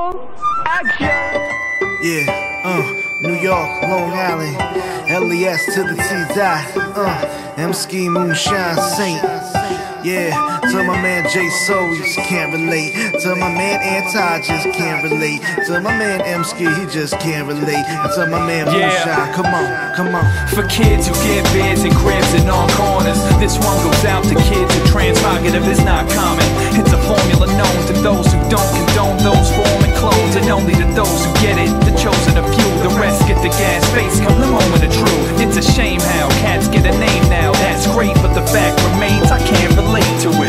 Yeah, New York, Long Island, LES to the T-Dot, M-Ski, Moonshine, Saint. Yeah, to my man J Soul, you just can't relate. To my man Anti, just can't relate. To my man M-Ski, he just can't relate. And to my man Moonshine, come on, come on. For kids who get beds and cribs and on corners, this one goes out to kids who transpositive is not common. It's a formula known to those who don't condone those forming clones, and only to those who get it, the chosen a few. The rest get the gas face come the moment of truth. It's a shame how cats get a name now. That's great, but the fact remains I can't relate to it.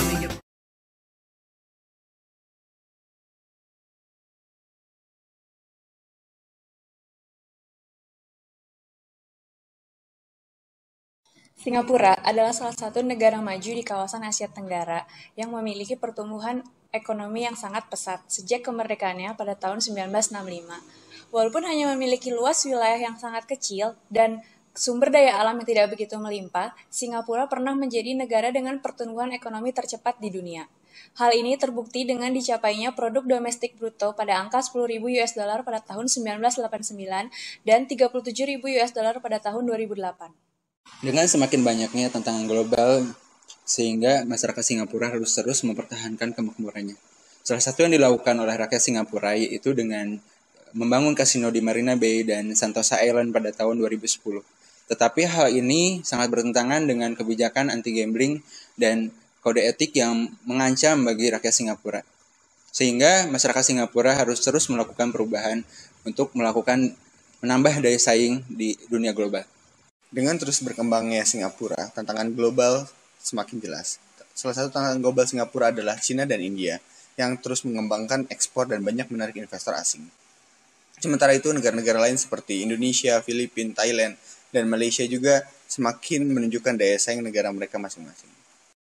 Singapura adalah salah satu negara maju di kawasan Asia Tenggara yang memiliki pertumbuhan ekonomi yang sangat pesat sejak kemerdekaannya pada tahun 1965. Walaupun hanya memiliki luas wilayah yang sangat kecil dan sumber daya alam yang tidak begitu melimpah, Singapura pernah menjadi negara dengan pertumbuhan ekonomi tercepat di dunia. Hal ini terbukti dengan dicapainya produk domestik bruto pada angka 10.000 US dollar pada tahun 1989 dan 37.000 US dollar pada tahun 2008. Dengan semakin banyaknya tantangan global, sehingga masyarakat Singapura harus terus mempertahankan kemakmurannya. Salah satu yang dilakukan oleh rakyat Singapura yaitu dengan membangun kasino di Marina Bay dan Sentosa Island pada tahun 2010. Tetapi hal ini sangat bertentangan dengan kebijakan anti-gambling dan kode etik yang mengancam bagi rakyat Singapura. Sehingga masyarakat Singapura harus terus melakukan perubahan untuk menambah daya saing di dunia global. Dengan terus berkembangnya Singapura, tantangan global semakin jelas. Salah satu tantangan global Singapura adalah China dan India, yang terus mengembangkan ekspor dan banyak menarik investor asing. Sementara itu, negara-negara lain seperti Indonesia, Filipina, Thailand, dan Malaysia juga semakin menunjukkan daya saing negara mereka masing-masing.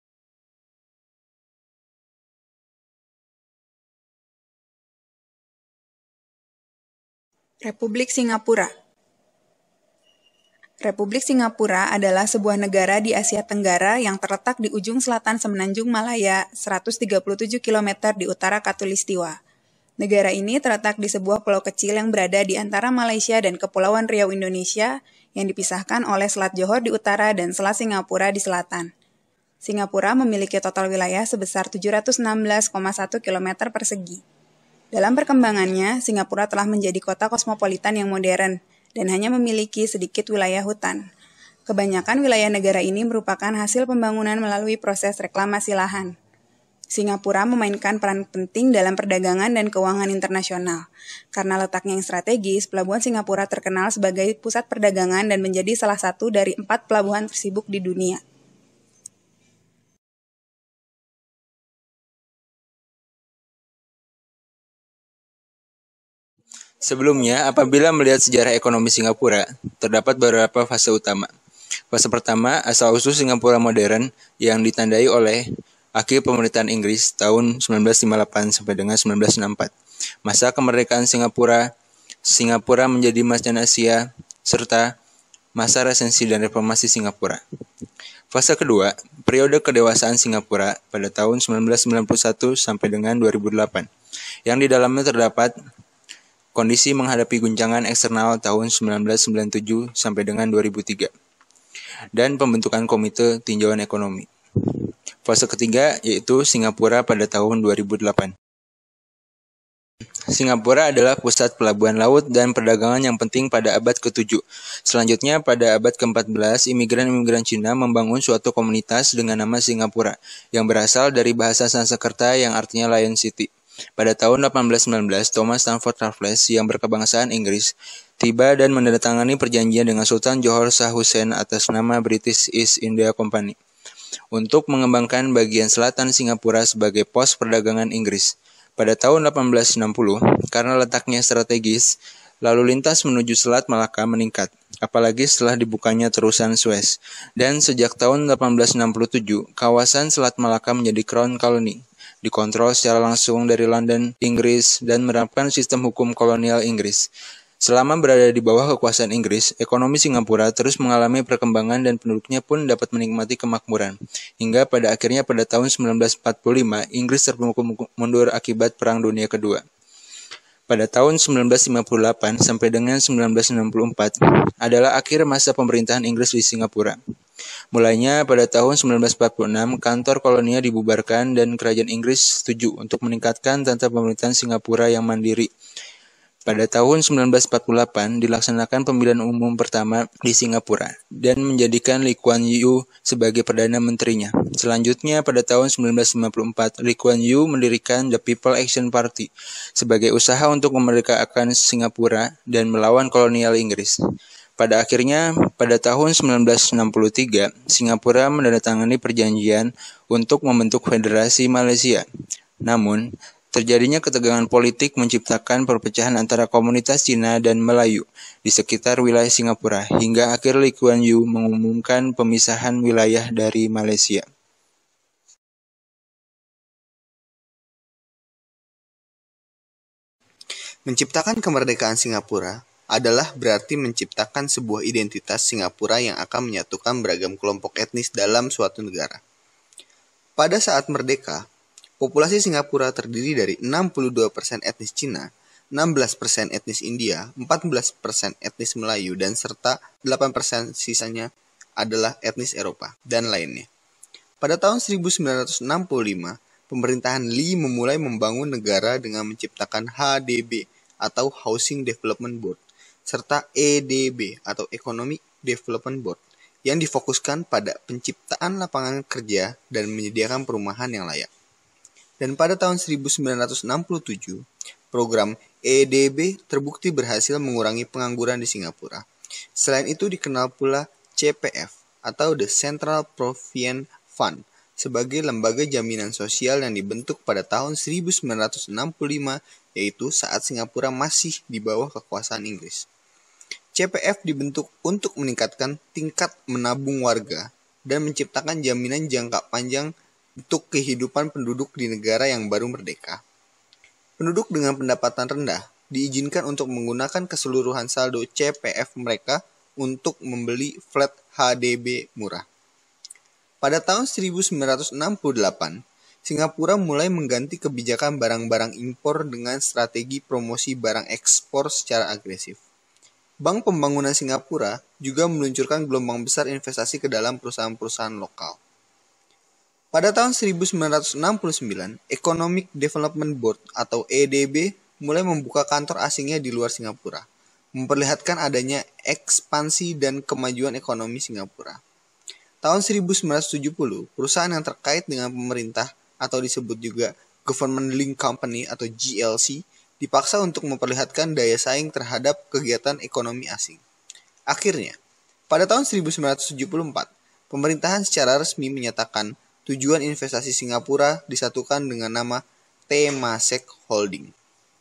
Republik Singapura. Republik Singapura adalah sebuah negara di Asia Tenggara yang terletak di ujung selatan Semenanjung Malaya, 137 km di utara Khatulistiwa. Negara ini terletak di sebuah pulau kecil yang berada di antara Malaysia dan Kepulauan Riau Indonesia yang dipisahkan oleh Selat Johor di utara dan Selat Singapura di selatan. Singapura memiliki total wilayah sebesar 716,1 km persegi. Dalam perkembangannya, Singapura telah menjadi kota kosmopolitan yang modern dan hanya memiliki sedikit wilayah hutan. Kebanyakan wilayah negara ini merupakan hasil pembangunan melalui proses reklamasi lahan. Singapura memainkan peran penting dalam perdagangan dan keuangan internasional. Karena letaknya yang strategis, pelabuhan Singapura terkenal sebagai pusat perdagangan dan menjadi salah satu dari 4 pelabuhan tersibuk di dunia. Sebelumnya, apabila melihat sejarah ekonomi Singapura, terdapat beberapa fase utama. Fase pertama, asal-usul Singapura modern yang ditandai oleh akhir pemerintahan Inggris tahun 1958 sampai dengan 1964. Masa kemerdekaan Singapura menjadi macan Asia, serta masa resensi dan reformasi Singapura. Fase kedua, periode kedewasaan Singapura pada tahun 1991 sampai dengan 2008, yang di dalamnya terdapat kondisi menghadapi guncangan eksternal tahun 1997 sampai dengan 2003, dan pembentukan Komite Tinjauan Ekonomi. Fase ketiga yaitu Singapura pada tahun 2008. Singapura adalah pusat pelabuhan laut dan perdagangan yang penting pada abad ke-7. Selanjutnya, pada abad ke-14, imigran-imigran Cina membangun suatu komunitas dengan nama Singapura, yang berasal dari bahasa Sanskerta yang artinya Lion City. Pada tahun 1819, Thomas Stamford Raffles yang berkebangsaan Inggris tiba dan menandatangani perjanjian dengan Sultan Johor Shah Hussain atas nama British East India Company untuk mengembangkan bagian selatan Singapura sebagai pos perdagangan Inggris. Pada tahun 1860, karena letaknya strategis, lalu lintas menuju Selat Malaka meningkat, apalagi setelah dibukanya terusan Suez. Dan sejak tahun 1867, kawasan Selat Malaka menjadi Crown Colony, dikontrol secara langsung dari London, Inggris, dan menerapkan sistem hukum kolonial Inggris. Selama berada di bawah kekuasaan Inggris, ekonomi Singapura terus mengalami perkembangan dan penduduknya pun dapat menikmati kemakmuran. Hingga pada akhirnya pada tahun 1945, Inggris terpukul mundur akibat Perang Dunia Kedua. pada tahun 1958 sampai dengan 1964 adalah akhir masa pemerintahan Inggris di Singapura. Mulainya pada tahun 1946, kantor kolonial dibubarkan dan kerajaan Inggris setuju untuk meningkatkan tata pemerintahan Singapura yang mandiri. Pada tahun 1948 dilaksanakan pemilihan umum pertama di Singapura dan menjadikan Lee Kuan Yew sebagai Perdana Menterinya. Selanjutnya pada tahun 1954, Lee Kuan Yew mendirikan The People Action Party sebagai usaha untuk memerdekakan Singapura dan melawan kolonial Inggris. Pada akhirnya, pada tahun 1963, Singapura menandatangani perjanjian untuk membentuk Federasi Malaysia. Namun, terjadinya ketegangan politik menciptakan perpecahan antara komunitas Cina dan Melayu di sekitar wilayah Singapura hingga akhir Lee Kuan Yew mengumumkan pemisahan wilayah dari Malaysia. Menciptakan kemerdekaan Singapura adalah berarti menciptakan sebuah identitas Singapura yang akan menyatukan beragam kelompok etnis dalam suatu negara. Pada saat merdeka, populasi Singapura terdiri dari 62% etnis Cina, 16% etnis India, 14% etnis Melayu, dan serta 8% sisanya adalah etnis Eropa, dan lainnya. Pada tahun 1965, pemerintahan Lee memulai membangun negara dengan menciptakan HDB atau Housing Development Board, serta EDB atau Economic Development Board, yang difokuskan pada penciptaan lapangan kerja dan menyediakan perumahan yang layak. Dan pada tahun 1967, program EDB terbukti berhasil mengurangi pengangguran di Singapura. Selain itu dikenal pula CPF atau The Central Provident Fund sebagai lembaga jaminan sosial yang dibentuk pada tahun 1965, yaitu saat Singapura masih di bawah kekuasaan Inggris. CPF dibentuk untuk meningkatkan tingkat menabung warga dan menciptakan jaminan jangka panjang untuk kehidupan penduduk di negara yang baru merdeka. Penduduk dengan pendapatan rendah diizinkan untuk menggunakan keseluruhan saldo CPF mereka untuk membeli flat HDB murah. Pada tahun 1968, Singapura mulai mengganti kebijakan barang-barang impor dengan strategi promosi barang ekspor secara agresif. Bank Pembangunan Singapura juga meluncurkan gelombang besar investasi ke dalam perusahaan-perusahaan lokal. Pada tahun 1969, Economic Development Board atau EDB mulai membuka kantor asingnya di luar Singapura, memperlihatkan adanya ekspansi dan kemajuan ekonomi Singapura. Tahun 1970, perusahaan yang terkait dengan pemerintah atau disebut juga Government Link Company atau GLC dipaksa untuk memperlihatkan daya saing terhadap kegiatan ekonomi asing. Akhirnya, pada tahun 1974, pemerintahan secara resmi menyatakan tujuan investasi Singapura disatukan dengan nama Temasek Holding.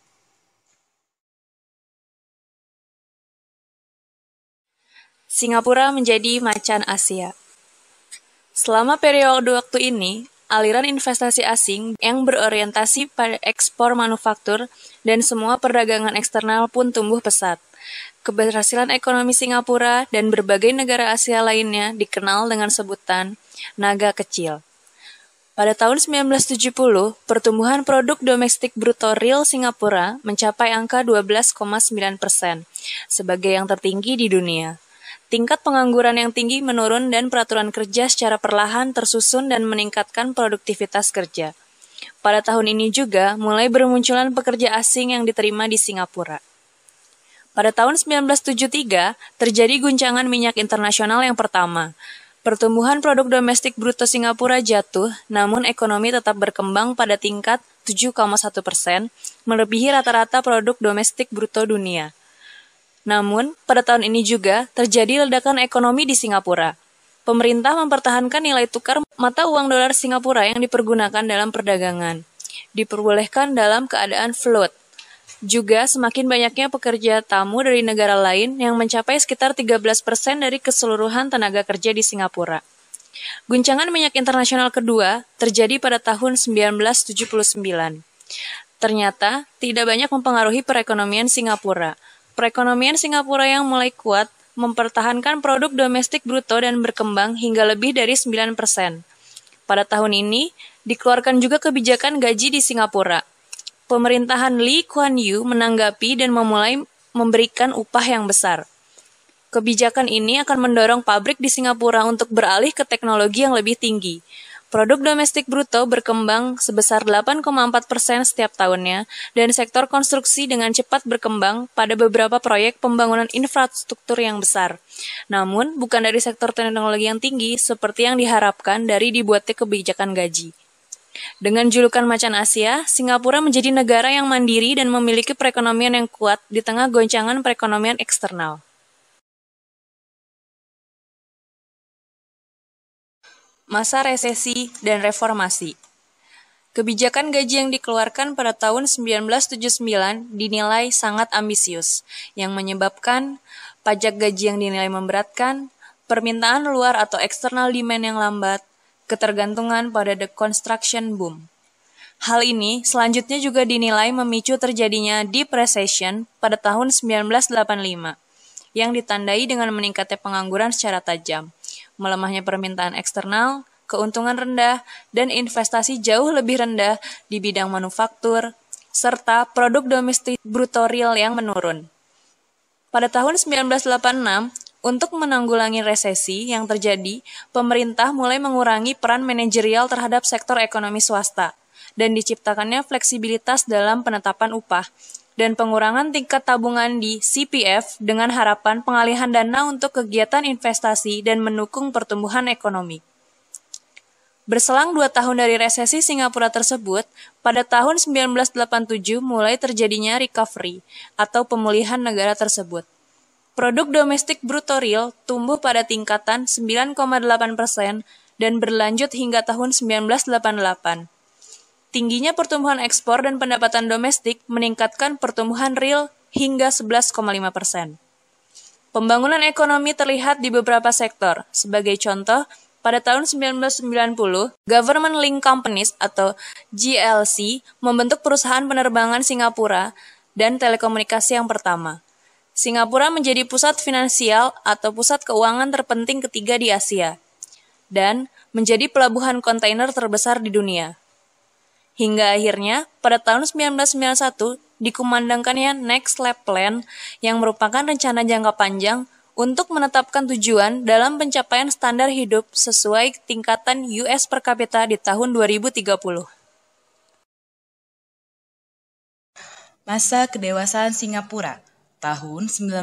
Singapura menjadi macan Asia. Selama periode waktu ini, aliran investasi asing yang berorientasi pada ekspor manufaktur dan semua perdagangan eksternal pun tumbuh pesat. Keberhasilan ekonomi Singapura dan berbagai negara Asia lainnya dikenal dengan sebutan naga kecil. Pada tahun 1970, pertumbuhan produk domestik bruto real Singapura mencapai angka 12,9%, sebagai yang tertinggi di dunia. Tingkat pengangguran yang tinggi menurun dan peraturan kerja secara perlahan tersusun dan meningkatkan produktivitas kerja. Pada tahun ini juga mulai bermunculan pekerja asing yang diterima di Singapura. Pada tahun 1973, terjadi guncangan minyak internasional yang pertama. Pertumbuhan produk domestik bruto Singapura jatuh, namun ekonomi tetap berkembang pada tingkat 7,1%, melebihi rata-rata produk domestik bruto dunia. Namun, pada tahun ini juga terjadi ledakan ekonomi di Singapura. Pemerintah mempertahankan nilai tukar mata uang dolar Singapura yang dipergunakan dalam perdagangan. Diperbolehkan dalam keadaan float. Juga semakin banyaknya pekerja tamu dari negara lain yang mencapai sekitar 13% dari keseluruhan tenaga kerja di Singapura. Guncangan minyak internasional kedua terjadi pada tahun 1979. Ternyata tidak banyak mempengaruhi perekonomian Singapura. Perekonomian Singapura yang mulai kuat mempertahankan produk domestik bruto dan berkembang hingga lebih dari 9%. Pada tahun ini, dikeluarkan juga kebijakan gaji di Singapura. pemerintahan Lee Kuan Yew menanggapi dan memulai memberikan upah yang besar. Kebijakan ini akan mendorong pabrik di Singapura untuk beralih ke teknologi yang lebih tinggi. Produk domestik bruto berkembang sebesar 8,4% setiap tahunnya, dan sektor konstruksi dengan cepat berkembang pada beberapa proyek pembangunan infrastruktur yang besar. Namun, bukan dari sektor teknologi yang tinggi seperti yang diharapkan dari dibuatnya kebijakan gaji. Dengan julukan Macan Asia, Singapura menjadi negara yang mandiri dan memiliki perekonomian yang kuat di tengah goncangan perekonomian eksternal. Masa resesi dan reformasi. Kebijakan gaji yang dikeluarkan pada tahun 1979 dinilai sangat ambisius, yang menyebabkan pajak gaji yang dinilai memberatkan, permintaan luar atau external demand yang lambat, ketergantungan pada the construction boom. Hal ini selanjutnya juga dinilai memicu terjadinya deep recession pada tahun 1985, yang ditandai dengan meningkatnya pengangguran secara tajam, melemahnya permintaan eksternal, keuntungan rendah, dan investasi jauh lebih rendah di bidang manufaktur, serta produk domestik bruto real yang menurun. Pada tahun 1986, untuk menanggulangi resesi yang terjadi, pemerintah mulai mengurangi peran manajerial terhadap sektor ekonomi swasta, dan diciptakannya fleksibilitas dalam penetapan upah, dan pengurangan tingkat tabungan di CPF dengan harapan pengalihan dana untuk kegiatan investasi dan mendukung pertumbuhan ekonomi. Berselang 2 tahun dari resesi Singapura tersebut, pada tahun 1987 mulai terjadinya recovery atau pemulihan negara tersebut. Produk domestik bruto real tumbuh pada tingkatan 9,8% dan berlanjut hingga tahun 1988. Tingginya pertumbuhan ekspor dan pendapatan domestik meningkatkan pertumbuhan real hingga 11,5%. Pembangunan ekonomi terlihat di beberapa sektor. Sebagai contoh, pada tahun 1990, Government Link Companies atau GLC membentuk perusahaan penerbangan Singapura dan telekomunikasi yang pertama. Singapura menjadi pusat finansial atau pusat keuangan terpenting ketiga di Asia, dan menjadi pelabuhan kontainer terbesar di dunia. Hingga akhirnya, pada tahun 1991, dikumandangkannya Next Lab Plan yang merupakan rencana jangka panjang untuk menetapkan tujuan dalam pencapaian standar hidup sesuai tingkatan US per kapita di tahun 2030. Masa kedewasaan Singapura, tahun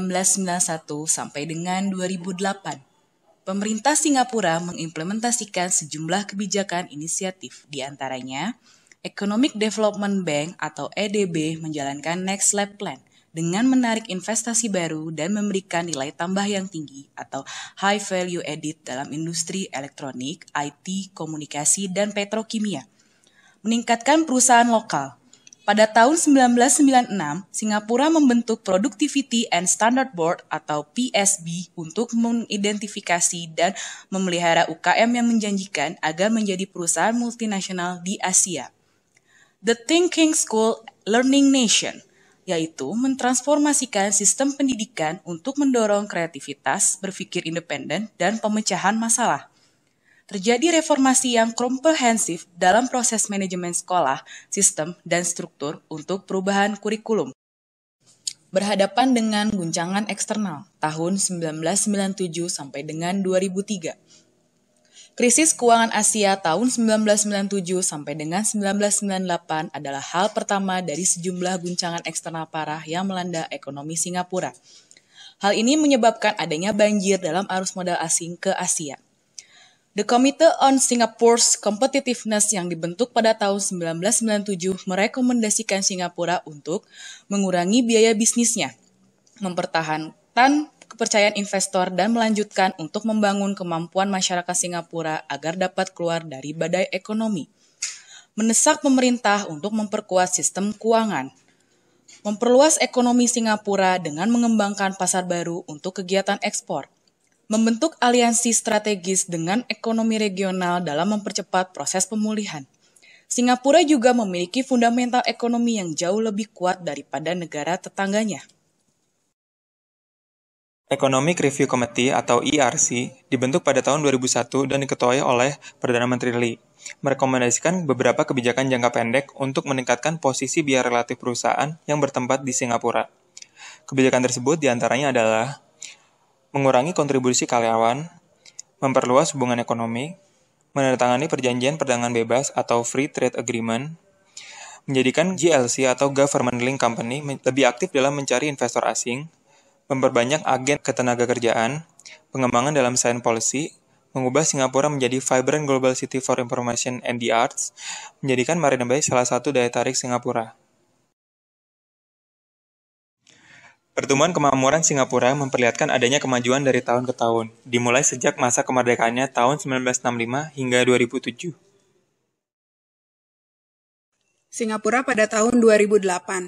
1991 sampai dengan 2008. Pemerintah Singapura mengimplementasikan sejumlah kebijakan inisiatif, di antaranya Economic Development Bank atau EDB menjalankan Next Lab Plan dengan menarik investasi baru dan memberikan nilai tambah yang tinggi atau High Value Added dalam industri elektronik, IT, komunikasi, dan petrokimia. Meningkatkan perusahaan lokal. Pada tahun 1996, Singapura membentuk Productivity and Standard Board atau PSB untuk mengidentifikasi dan memelihara UKM yang menjanjikan agar menjadi perusahaan multinasional di Asia. The Thinking School Learning Nation, yaitu mentransformasikan sistem pendidikan untuk mendorong kreativitas, berpikir independen, dan pemecahan masalah. Terjadi reformasi yang komprehensif dalam proses manajemen sekolah, sistem, dan struktur untuk perubahan kurikulum. Berhadapan dengan guncangan eksternal tahun 1997 sampai dengan 2003. Krisis keuangan Asia tahun 1997 sampai dengan 1998 adalah hal pertama dari sejumlah guncangan eksternal parah yang melanda ekonomi Singapura. Hal ini menyebabkan adanya banjir dalam arus modal asing ke Asia. The Committee on Singapore's Competitiveness yang dibentuk pada tahun 1997 merekomendasikan Singapura untuk mengurangi biaya bisnisnya, mempertahankan kepercayaan investor, dan melanjutkan untuk membangun kemampuan masyarakat Singapura agar dapat keluar dari badai ekonomi. Mendesak pemerintah untuk memperkuat sistem keuangan. Memperluas ekonomi Singapura dengan mengembangkan pasar baru untuk kegiatan ekspor. Membentuk aliansi strategis dengan ekonomi regional dalam mempercepat proses pemulihan. Singapura juga memiliki fundamental ekonomi yang jauh lebih kuat daripada negara tetangganya. Economic Review Committee atau ERC dibentuk pada tahun 2001 dan diketuai oleh Perdana Menteri Lee, merekomendasikan beberapa kebijakan jangka pendek untuk meningkatkan posisi biaya relatif perusahaan yang bertempat di Singapura. Kebijakan tersebut diantaranya adalah mengurangi kontribusi karyawan, memperluas hubungan ekonomi, menandatangani perjanjian perdagangan bebas atau Free Trade Agreement, menjadikan GLC atau Government Link Company lebih aktif dalam mencari investor asing, memperbanyak agen ketenagakerjaan, pengembangan dalam science policy, mengubah Singapura menjadi vibrant global city for information and the arts, menjadikan Marina Bay salah satu daya tarik Singapura. Pertumbuhan kemakmuran Singapura memperlihatkan adanya kemajuan dari tahun ke tahun, dimulai sejak masa kemerdekaannya tahun 1965 hingga 2007. Singapura pada tahun 2008.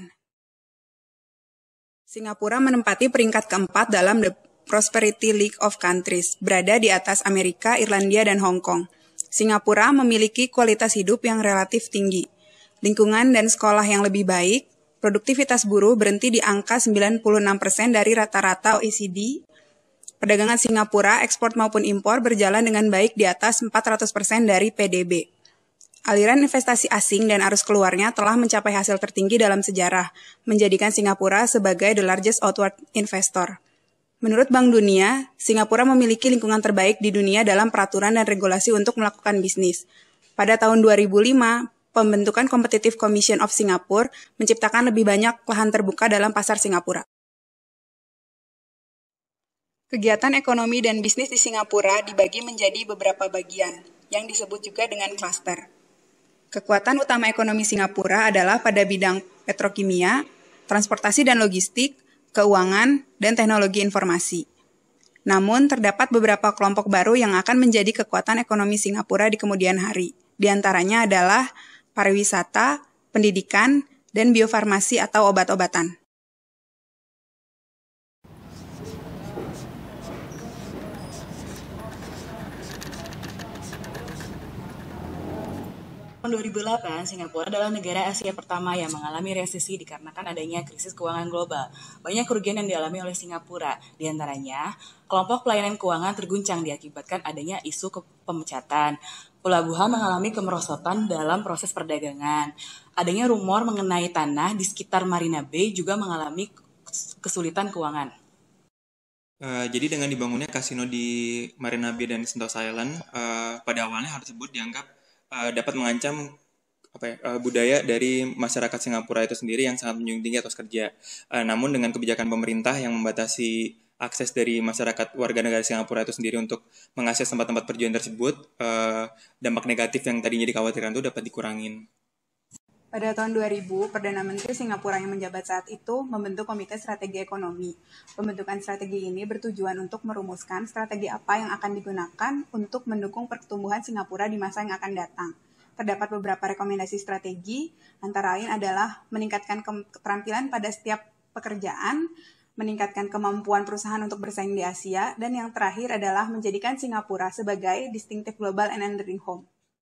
Singapura menempati peringkat keempat dalam The Prosperity League of Countries, berada di atas Amerika, Irlandia, dan Hong Kong. Singapura memiliki kualitas hidup yang relatif tinggi, lingkungan dan sekolah yang lebih baik, produktivitas buruh berhenti di angka 96% dari rata-rata OECD. Perdagangan Singapura, ekspor maupun impor, berjalan dengan baik di atas 400% dari PDB. Aliran investasi asing dan arus keluarnya telah mencapai hasil tertinggi dalam sejarah, menjadikan Singapura sebagai the largest outward investor. Menurut Bank Dunia, Singapura memiliki lingkungan terbaik di dunia dalam peraturan dan regulasi untuk melakukan bisnis. Pada tahun 2005, pembentukan Competitive Commission of Singapore menciptakan lebih banyak lahan terbuka dalam pasar Singapura. Kegiatan ekonomi dan bisnis di Singapura dibagi menjadi beberapa bagian, yang disebut juga dengan klaster. Kekuatan utama ekonomi Singapura adalah pada bidang petrokimia, transportasi dan logistik, keuangan, dan teknologi informasi. Namun, terdapat beberapa kelompok baru yang akan menjadi kekuatan ekonomi Singapura di kemudian hari. Di antaranya adalah pariwisata, pendidikan, dan biofarmasi atau obat-obatan. Tahun 2008, Singapura adalah negara Asia pertama yang mengalami resesi dikarenakan adanya krisis keuangan global. Banyak kerugian yang dialami oleh Singapura, di antaranya kelompok pelayanan keuangan terguncang diakibatkan adanya isu pemecatan. Pelabuhan mengalami kemerosotan dalam proses perdagangan. Adanya rumor mengenai tanah di sekitar Marina Bay juga mengalami kesulitan keuangan. Jadi dengan dibangunnya kasino di Marina Bay dan Sentosa Island, pada awalnya hal tersebut dianggap dapat mengancam budaya dari masyarakat Singapura itu sendiri yang sangat menjunjung tinggi atas kerja. Namun dengan kebijakan pemerintah yang membatasi akses dari masyarakat warga negara Singapura itu sendiri untuk mengakses tempat-tempat perjuangan tersebut, dampak negatif yang tadinya dikhawatirkan itu dapat dikurangin. Pada tahun 2000, Perdana Menteri Singapura yang menjabat saat itu membentuk Komite Strategi Ekonomi. Pembentukan strategi ini bertujuan untuk merumuskan strategi apa yang akan digunakan untuk mendukung pertumbuhan Singapura di masa yang akan datang. Terdapat beberapa rekomendasi strategi, antara lain adalah meningkatkan keterampilan pada setiap pekerjaan, meningkatkan kemampuan perusahaan untuk bersaing di Asia, dan yang terakhir adalah menjadikan Singapura sebagai distinctive global and enduring home.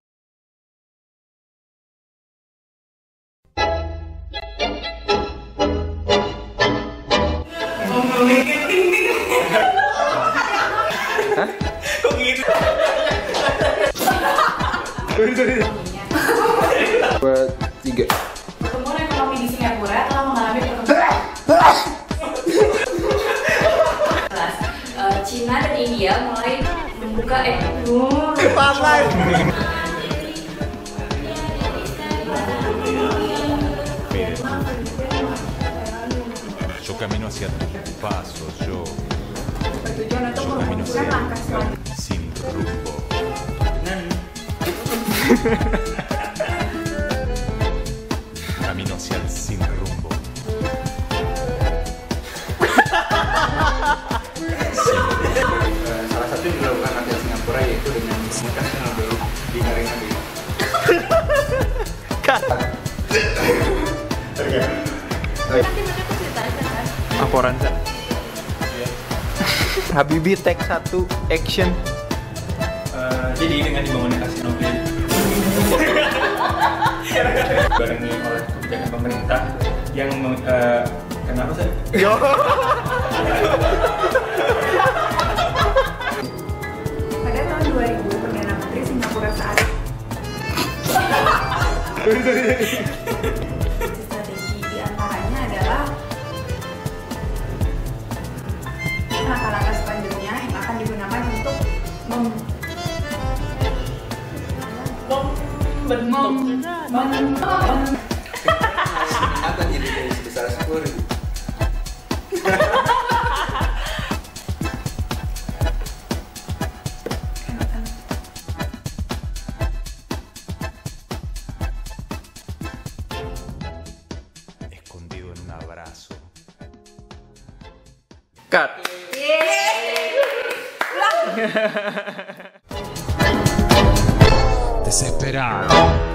Hah? Kok gitu? Buat 3. Pertumbuhan ekonomi di Singapura telah mengalami perkembangan. China dan India mulai membuka Yo camino hacia tus pasos, yo Bertujuan untuk merumuskan langkah selanjutnya. sin rumbo. Camino hacia el sin rumbo. Salah satu yang dilakukan rakyat Singapura yaitu dengan kasino dulu di Marina Bay. Laporan Sa. Habibie take 1 action. Jadi dengan dibangunnya kasino barengi oleh kebijakan pemerintah yang kenapa sih? Strategi diantaranya adalah langkah-langkah selanjutnya yang akan digunakan untuk Apa jadi sebesar 10.000? Escondido en un abrazo. Cut. Desesperado.